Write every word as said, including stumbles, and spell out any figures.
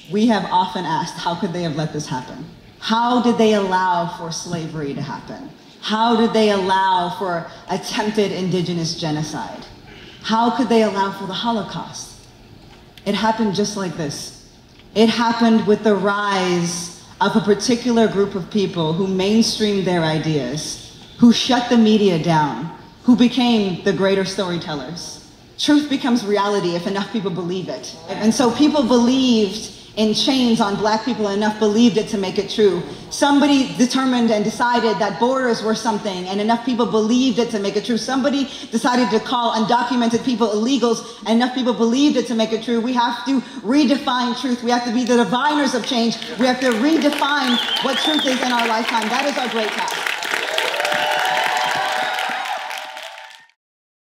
We have often asked, how could they have let this happen? How did they allow for slavery to happen? How did they allow for attempted indigenous genocide? How could they allow for the Holocaust? It happened just like this. It happened with the rise of a particular group of people who mainstreamed their ideas, who shut the media down, who became the greater storytellers. Truth becomes reality if enough people believe it. And so people believed in chains on black people, enough believed it to make it true. Somebody determined and decided that borders were something, and enough people believed it to make it true. Somebody decided to call undocumented people illegals, and enough people believed it to make it true. We have to redefine truth. We have to be the diviners of change. We have to redefine what truth is in our lifetime. That is our great task.